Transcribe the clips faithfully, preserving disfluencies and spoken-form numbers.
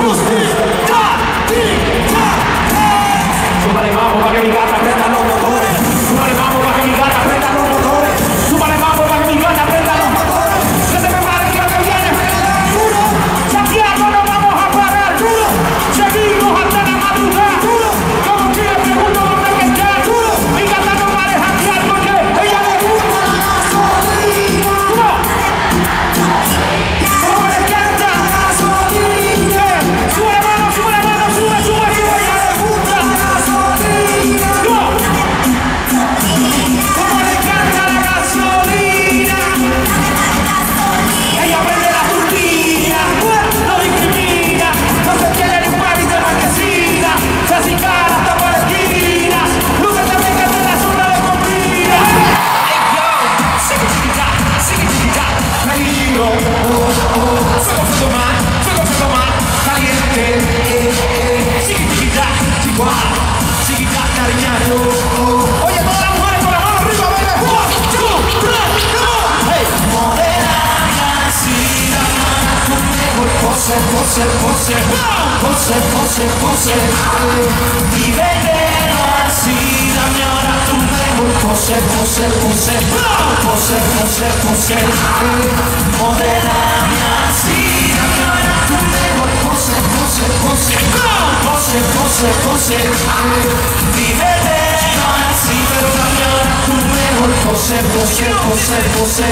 Súbale mambo para que mi gata prenda los motores. Súbale mambo para que mi gata prenda los motores. Súbale mambo para que mi gata prenda los motores. Que se prepare que lo que viene. Duro. Santiago, no vamos a parar. Duro. Seguimos hasta la madrugada. Duro. Como quiera pregunto dónde que está. Duro. Mi gata no va a dejar tirar porque ella le gusta la gasolina. Duro. Como le encanta la gasolina. Sube mano, sube mano, sube, sube, sube. Ella le gusta la gasolina. Duro. Como le encanta la gasolina. Ella prende la turbina, no discrimina, no se tiene ni un par y se marquesina, se acicala hasta por esquina, luce también que en la zona de combina. Hey yo, sigue chiquita, sigue chiquita, peligro, oh, oh, fuego, fuego más, fuego, fuego más, caliente, eh, eh, sigue chiquita, chihuahua, chiquita, cariñazo, oh. Oye, todas las mujeres con la mano arriba, baby, one, two, three, come on, hey, modera. Pose, pose, pose, pose, pose, pose, y vendelo así, dame ahora tu mejor pose, pose, pose, pose, pose, pose, modélame así, dame ahora tu mejor pose, pose, pose, pose, pose, pose, y vendelo así, pero dame ahora tu mejor pose, pose, pose, pose,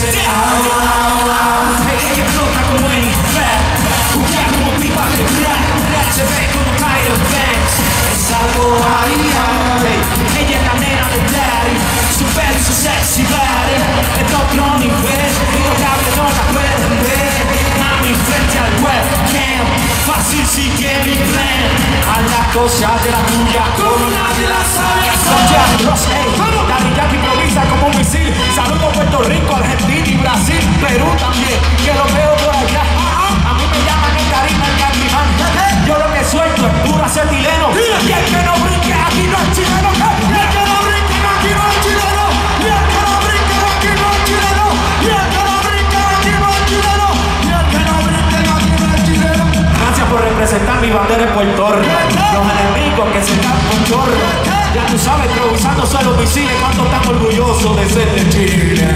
au, au, au, ella explota como en rap. Jugar como pipa de rap, se ve como Tyler Banks. Es algo ahí, ella es la nena de Daddy, su belly, su sexy body. Es otro nivel, intocable no la pueden ver. Mami frente al webcam, fácil sigue mi plan. A la cosa de la tuya, como nadie la sabe. Son Jack Ross, ey, Daddy Yankee improvisa como un misil. Saludos Puerto Rico, Argentina y Brasil, Perú también, que lo veo por allá. A mí me llaman el Karina, el Candyman. Yo lo que suelto es puro acetileno. Y el que no brinque aquí no es chileno. Y el que no brinque aquí no es chileno. Y el que no brinque aquí no es chileno. Y el que no brinque aquí no es chileno. Y el que no brinque aquí no es chileno. Gracias por representar mi bandera en Puerto Rico. Los enemigos que se están con chorro. Ya tú sabes, improvisando solo misiles. Cuánto están orgullosos de ser de Chile.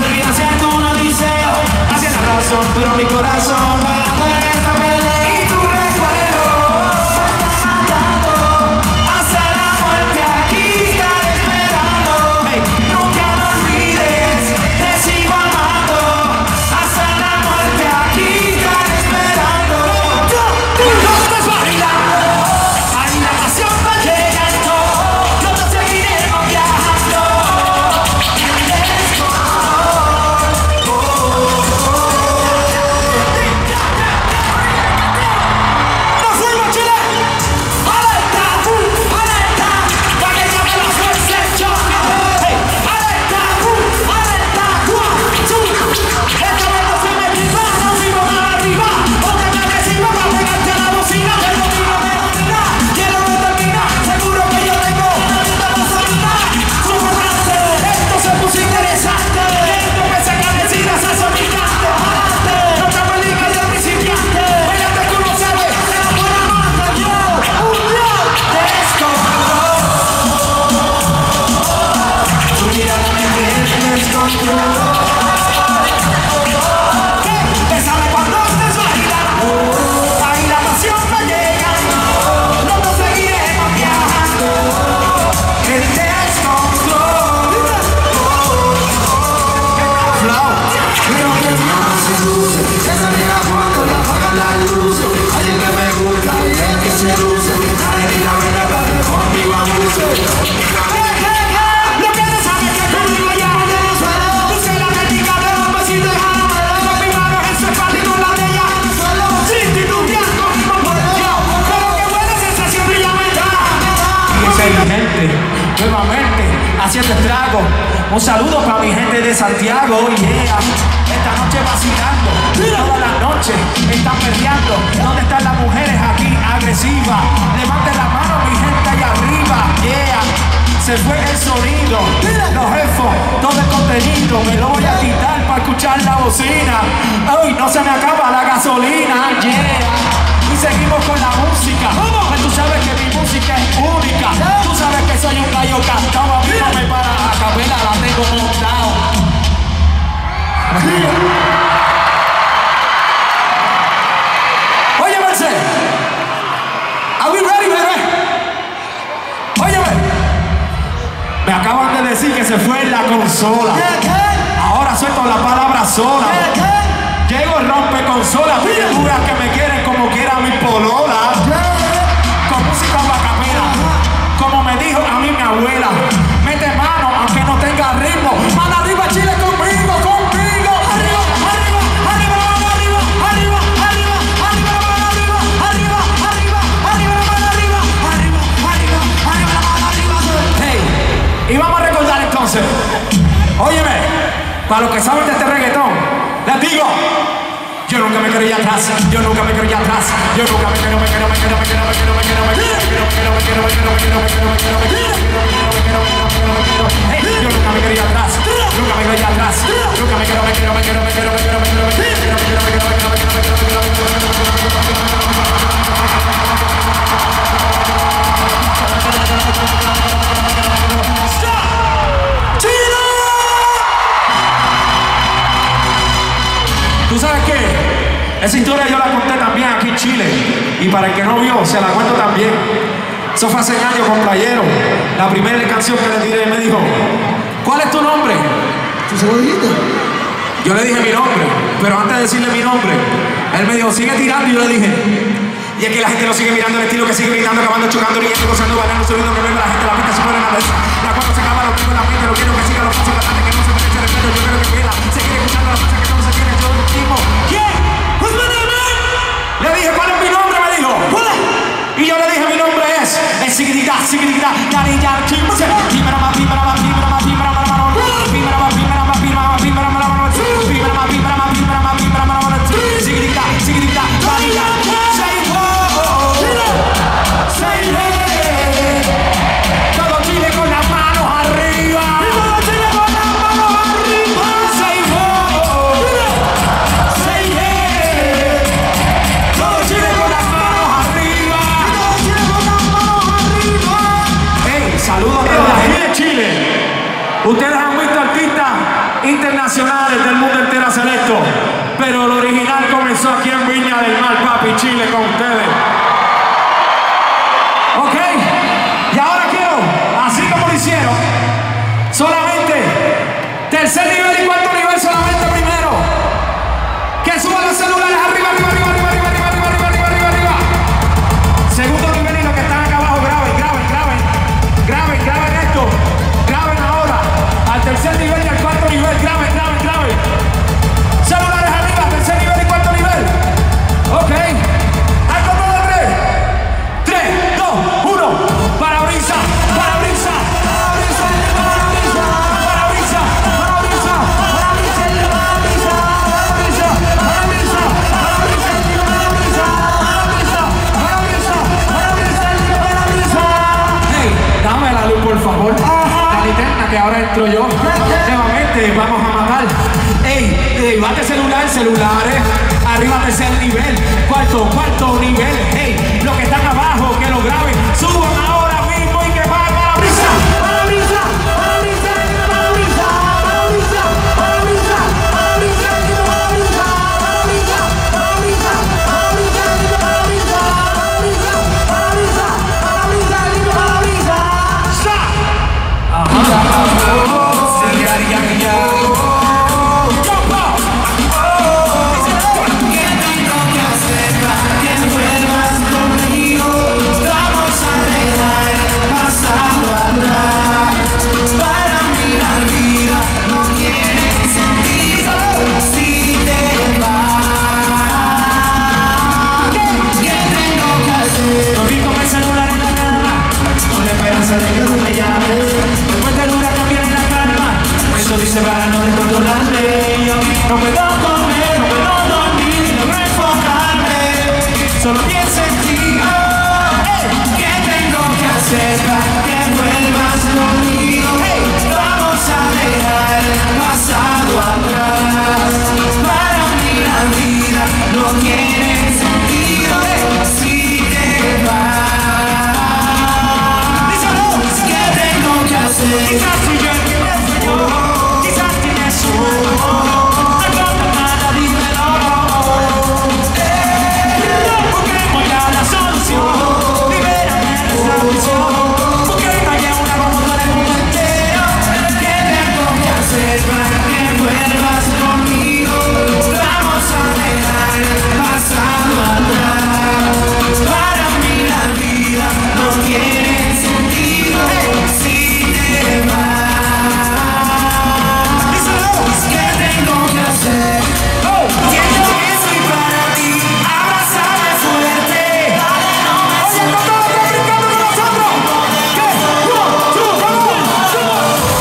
Pero mi corazón va a esta pelea y tú haciendo estrago. Un saludo para mi gente de Santiago, yeah. Esta noche vacilando, toda la noche están peleando. ¿Dónde están las mujeres aquí agresivas? Levanten la mano mi gente allá arriba, yeah. Se fue el sonido, los jefos, todo el contenido. Me lo voy a quitar para escuchar la bocina. Ay, no se me acaba la gasolina, yeah. Y seguimos con la música. Pues tú sabes que mi música es única. Tú sabes que soy un gallo cantado. A mí no me para la capela, la tengo montado. Oye, Merced. Are we ready, baby? Óyeme. Me acaban de decir que se fue en la consola. Ahora suelto la palabra sola. Llego el rompe consola. Tú veas que me quieren como quiera mi polola. Con música bacapera. Como me dijo a mí mi abuela. Mete mano aunque no tenga ritmo. Mano arriba Chile conmigo, conmigo. Arriba, arriba, arriba, arriba, arriba, arriba, arriba, arriba, arriba, arriba, arriba, arriba, arriba, arriba, arriba. Hey, y vamos a recordar entonces. Óyeme, para los que saben de este reggaetón, les digo. Yo nunca me quería atrás, yo nunca me quería atrás, yo nunca me quiero, me quiero, me quiero, me quiero, me quiero, me quiero, me quiero, me quiero, me quiero, me quiero, me quiero, me quiero, me quiero, me quiero, me quiero, me quiero, yo nunca me quería atrás, nunca me quería atrás, nunca me quiero, me quiero, me quiero, me quiero, me quiero, me quiero, me quiero, me quiero, me quiero, me quiero, me quiero, me quiero, me quiero, me quiero, ¿tú sabes qué? Esa historia yo la conté también aquí en Chile. Y para el que no vio, se la cuento también. Eso fue hace años con Playero. La primera canción que le tiré me dijo, ¿cuál es tu nombre? ¿Tú se lo dijiste? Yo le dije mi nombre, pero antes de decirle mi nombre, él me dijo, sigue tirando, y yo le dije, y es que la gente lo sigue mirando, el estilo que sigue gritando, acabando, chocando, riendo, gozando, bailando, subiendo, que venga la gente, la pista se pone en la mesa. La cuando se acaba, lo tengo en la mente, lo quiero que siga los pasos, la gente que no se merece respeto, yo creo que queda, seguir escuchando la música que no se tiene, yo lo último. ¿Quién? What's my name, man? Le dije, ¿cuál es mi nombre? Me dijo, ¿cuál es? Y yo le dije, mi nombre es, es Sigridá, Sigridá, Daddy Yankee, Pimarama, Pimarama, Pimarama, Pimarama, Pimarama, Pimarama, Pimarama, Pimarama, Pimarama, Pimarama, Pimarama, Pimarama, Sigridá, Sigridá, Daddy Yankee, say ho, say hey, todo Chile con las manos arriba, todo Chile con las manos arriba, say ho, say hey, todo Chile con las manos arriba, todo Chile con las manos arriba. Hey, saludos desde aquí de Chile. Ustedes han visto artistas internacionales del mundo entero selecto, pero el original comenzó aquí en Viña del Mar, papi, Chile, con ustedes. Ok, y ahora quiero, así como lo hicieron, solamente tercer nivel y cuarto nivel, solamente primero. Que suban los celulares arriba, arriba, arriba, arriba, arriba, arriba, arriba, arriba, arriba, arriba. Segundo nivel y los que están acá abajo, graben, graben, graben, graben, graben esto, graben ahora. Al tercer nivel y al cuarto nivel, graben, graben, graben. Celulares arriba, tercer nivel y cuarto nivel. Ok. Al cuatro de tres. Tres, dos, uno. Parabrisa, parabrisa, parabrisa, parabrisa, parabrisa, parabrisa, parabrisa, parabrisa, parabrisa, parabrisa, parabrisa, parabrisa, parabrisa, parabrisa. Hey, dame la luz, por favor. La linterna que ahora entro yo. Nuevamente vamos a matar. Ey, ey, bate celular, celulares. Arriba tercer nivel, cuarto, cuarto nivel. Hey, los que están abajo, que lo graben, suban ahora mismo y que vayan a la brisa. A la brisa, a la brisa, a la brisa, a la brisa, a la brisa, a la brisa, a la brisa, a la brisa, a la brisa, a la brisa, a la brisa, a la brisa, a la brisa, a la brisa, a la brisa. Stop. No puedo comer, no puedo dormir, no puedo enfocarme. Solo pienso en ti. Hey, ¿qué tengo que hacer para que vuelvas conmigo? Hey, vamos a dejar el pasado atrás. Para mí la vida no tiene sentido. Hey, si te vas. Díselo, ¿qué tengo que hacer? Quizás soy yo el que me falló, quizás tienes su amor. No importa nada, dímelo. Busquemos ya la solución. Libérame de esta prisión. Porque no haya una como tú en el mundo entero. ¿Qué tengo que hacer para que vuelvas conmigo? Vamos a dejar el pasado atrás. Para mí la vida no tiene sentido si te vas. ¿Qué tengo que hacer? Siento que soy para ti. Abrázame fuerte. Oye, no todos están brincando con nosotros. ¿Qué? One, two, one, two.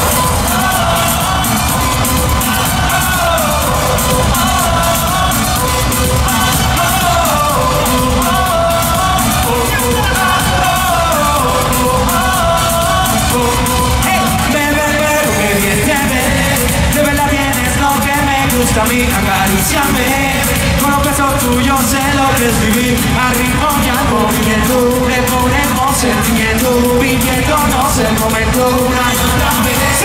Hey, bebé, bebé, qué bien te ves. De verdad tienes lo que me gusta a mí. Acaríciame. Con los besos tuyos sé lo que es vivir. Al ritmo y al movimiento le ponemos sentimiento. Viviéndonos el momento una y otra vez.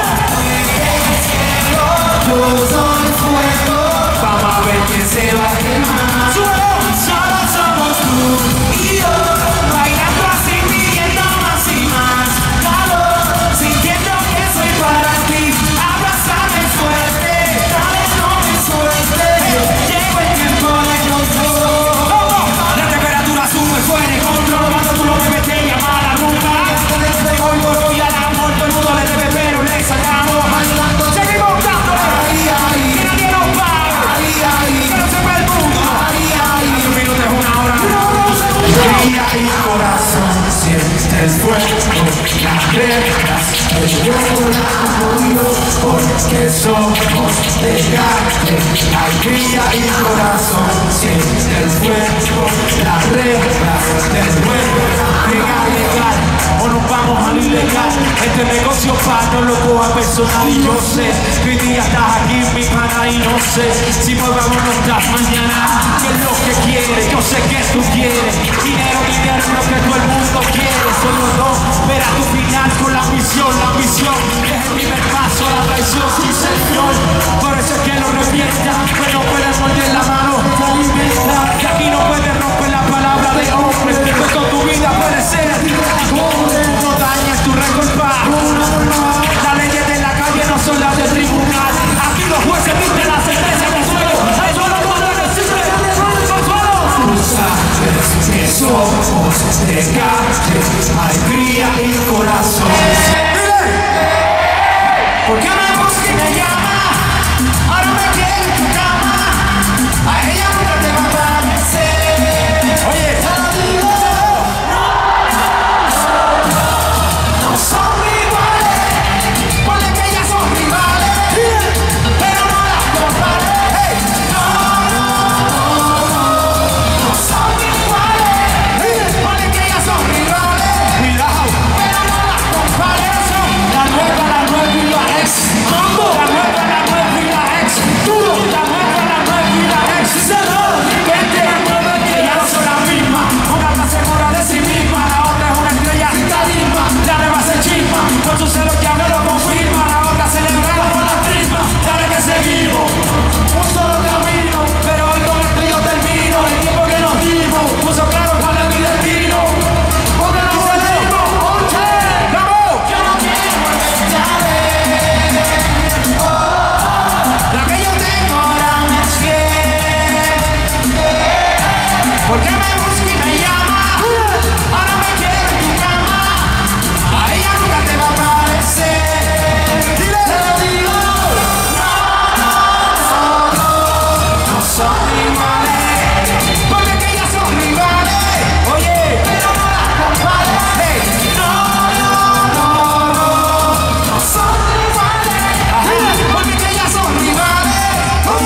Yo soy fuego. Vamos a ver quién se va a quemar. Solo, solo somos tú y yo. Bailando así, pidiendo más y más calor. Sintiendo que soy para ti. Abrázame fuerte. Dale, no me suelte. Llegó el tiempo de los dos. La temperatura sube fuera de control. Cuando tú lo bebes te llama a la rumba. Hoy por hoy al amor todo el mundo le debe, pero le sacamos. Seguimos dando. Que nadie nos paga. Que no se ve el mundo. Hace un minuto es una hora. Alegría y corazón, sientes fuego. Las reglas del mundo, porque somos de carne. Alegría y corazón, sientes fuego. Las reglas del mundo, legal, legal, o nos vamos al ilegal. Este negocio para no lo coja personal y yo sé que hoy día estás aquí mi pana y no sé si movámonos tras mañana. ¿Qué es lo que quieres? Yo sé que tú quieres. Dinero, dinero es lo que todo el mundo quiere. Solo no, verás tu final con la misión. La misión es el primer paso a la traición, sí señor. Por eso es que lo revienta, pero no puedes morder la mano, te alimenta. Que aquí no puedes romper la palabra de hombre. Pues con tu vida puede ser no dañes tu récord. Las leyes de la calle no son las del tribunal. Aquí los jueces dicen la sentencia de suelo. Eso no puede decirle tú sabes que somos de calle, alegría y corazón. ¿Por qué me busca y me llama? Ahora me quiere en tu cama. A ella nunca te va a parecer. Oye, te lo digo. No son iguales, ponle que ellas son rivales, pero no las compares. Hey. No, no, no, no son iguales, ponle que ellas son rivales, cuidado, pero no las compares. La nueva, la nueva y la ex, mambo. La nueva, la nueva y la ex, duro. La nueva, la nueva y la ex, cero. Vente, la nueva que ya no son las mismas. Una está segura de sí misma, la otra es una estrella tarima. La nueva se chisma, con su celo que habla lo confirma. La otra celebrada por la trisma. Dale que seguimos, un solo camino, pero hoy con esto yo termino. El tiempo que nos dimos puso claro cuál es mi destino. Porque nos salimos, oye, vamos. Yo no quiero volverte a ver. La que yo tengo ahora me es fiel. ¿Por qué me busca y me llama? Ahora me quiere en tu cama. A ella nunca te va a parecer. Dile, te lo digo. No, no, no, no, no son iguales. Porque que ellas son rivales. Oye, pero no las compares. Hey. No, no, no, no, no son iguales. Ajá. Porque que ellas son rivales.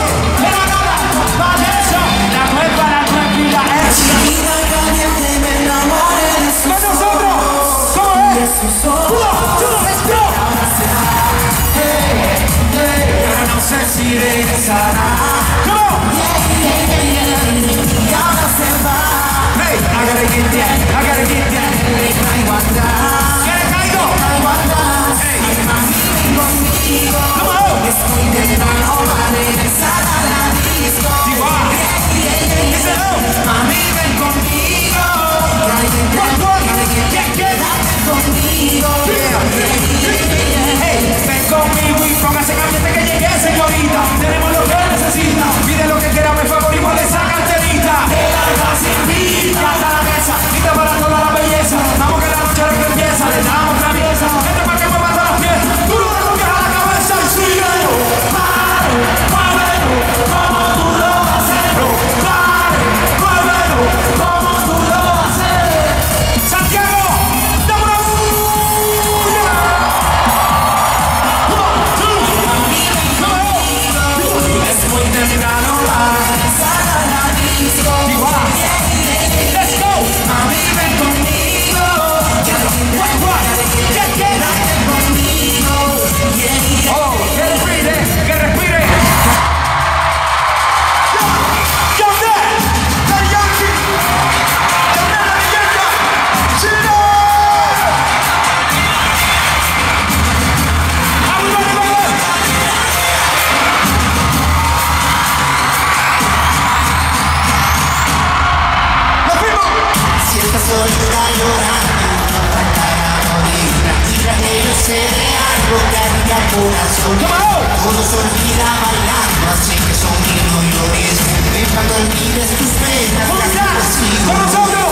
solita llorando, tranquila que yo sé de algo que arriba el corazón. Todo se olvida bailando, así que sonrío y lo ves. Cuando olvides tus penas, con nosotros.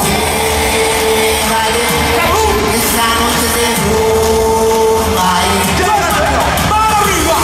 Esta noche de rumba, ¡vamos arriba!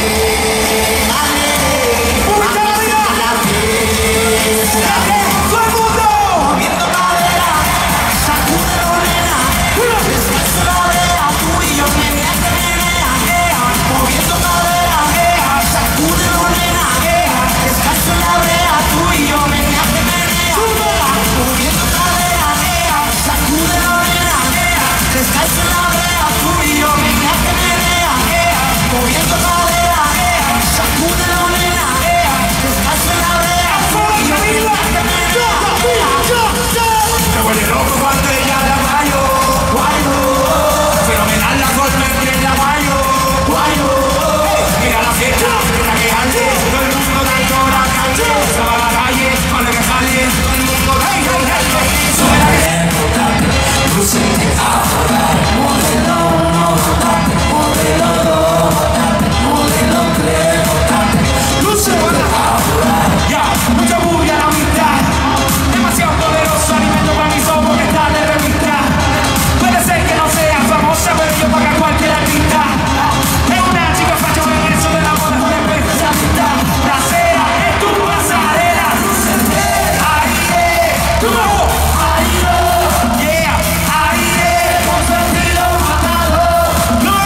¡Todo el mundo! Moviendo cadera, sacúdelo, nena. Descanso la brea, tú y yo, menea que menea. Moviendo cadera, sacúdelo, nena. Descanso la brea, tú y yo, menea que menea. Moviendo cadera, sacúdelo, nena. Descanso la brea, tú y yo, menea que menea. Moviendo cadera, sacúdelo, nena. Descanso la brea, tú y yo, menea que menea. Me vuelve loco cuando ella la bailo, guayo. Fenomenal la forma en que la bailo, guayo. Mira la fiesta, mira que arde, todo el mundo dando la calle. Se va a la calle, vale que sale, todo el mundo hey, hey, hey, hey. Sube la que lucete ahora, modelo, modate, modelo, modate, modelo, tres, modate, lucete ahora. Ya, mucha bulla la mitad, demasiado poderoso alimento para mis ojos que está de revista. Puede ser que no sea famosa, pero yo paga cualquier artista. Es una chica fashion en eso de la moda, no es perfecta. La cera es tu pasarela. Ahí es, tu bajo, ahí es, yeah, ahí es, con sentido matado. No,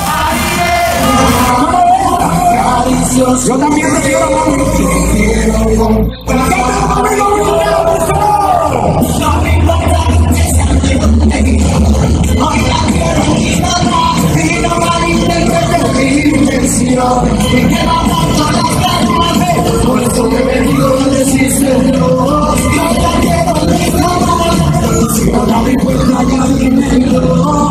ahí es. Yo también te quiero, por eso que me digo no deciste no. Yo la quiero dejar, si no la vi cuenta ya primero.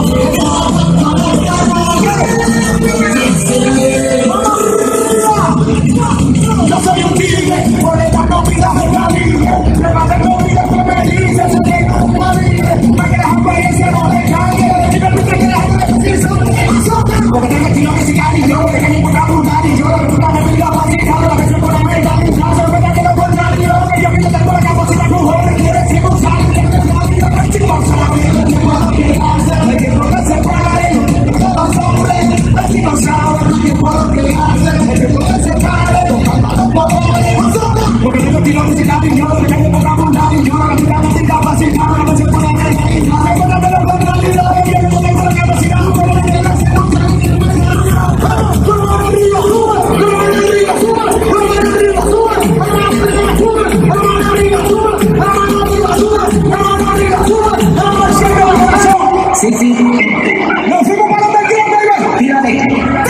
Yo soy un tigre, por esta comida me calibre. Me manda comida que me dice, se tenga una libre. Me quedas apariencia, no me cambie. Y me gusta que la gente me dice, porque tengo estilo musical y yo, que tengo un vocabulario y yo, la puta me pido facilitado, la versión por la meta, mi caso, es verdad que lo contrario, que yo quiero tengo la capacidad, mujer, quiere ser un sal, que te da vida, que te pasa la vida, que puedo quedarse, de que no me separe, todos los hombres, así no saben, que puedo quedarse, de que no me separe, porque tengo estilo musical y yo, que tengo un vocabulario y yo, la puta me pido facilitado, la versión por la meta, mi caso, es verdad que lo contrario, que yo no tengo la capacidad, mujer, que te da vida, sí, sí. Nos fuimos para donde quiera, tírate.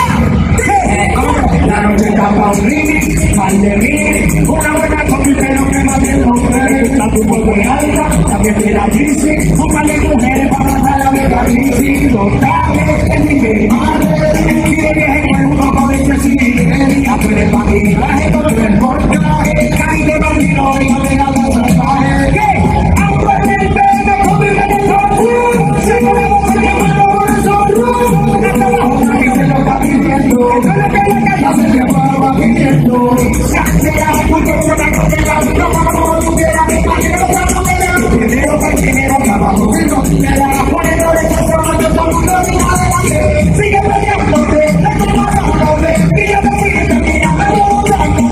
La noche está pa' un ring, mal de mí. Una buena comida pero que más bien mujeres. La tuvo muy alta, también te la dice. Un par de mujeres para matar a la bici. Los tables, el nivel madre. Y de viaje con uno con el presidente. A tu el patinaje, con el reportaje. Caí de bandido y no me da la trabaje. ¿Qué? A un buen me comí en el sol. Se me va a salir por el sol. Hasta la otra que se lo está pidiendo. No le pega la casa, se le va pidiendo. Se hace punto por la costela. No vamos a tuviera mi padre, no vamos a tener. Primero para primero, trabajo, pero me la pone no le está tomando todo el mundo ni adelante. Sigue peleándote, le tomas a un hombre. Y yo me siento, mira, me voy a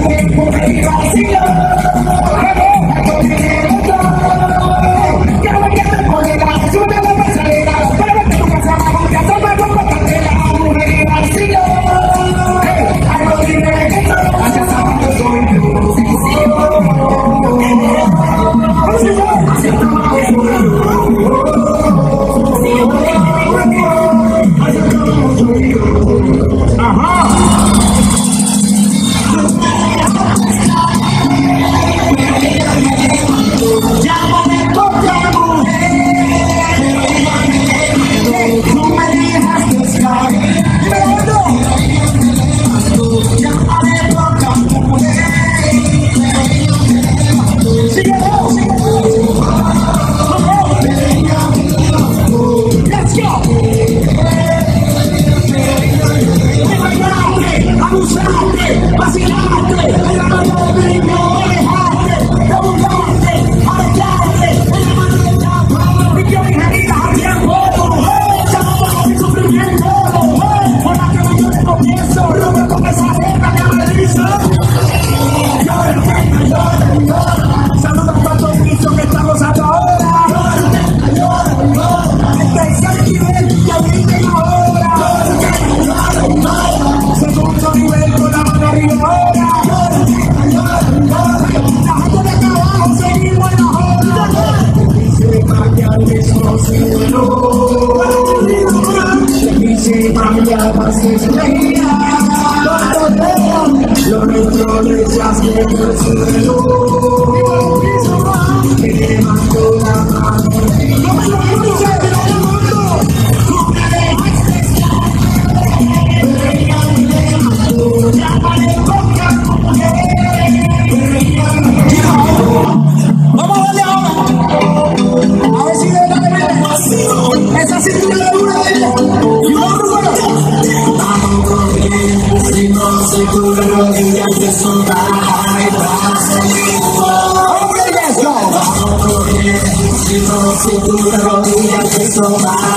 ritmo, cintura, rodilla, piso,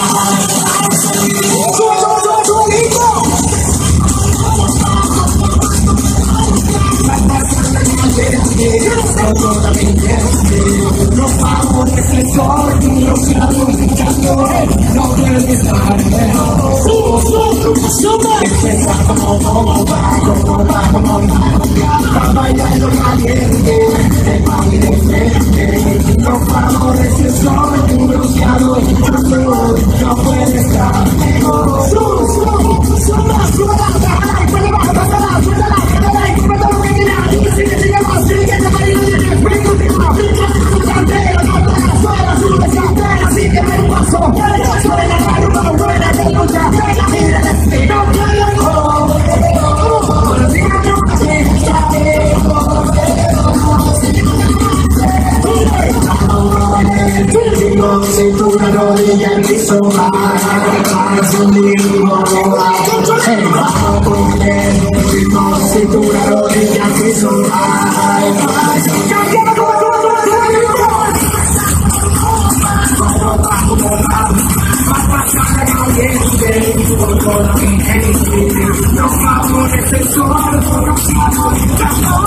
los favores del sol, los calores, no puedes estar lejos. Empieza como como va, como va, como va, bailando caliente, el baile de frente. Los favores del sol, los calores, no puedes estar lejos. Cintura, rodilla, el piso, baja, un ritmo, bajo con el ritmo, cintura, rodilla, el piso, baja, los favores del sol, los favores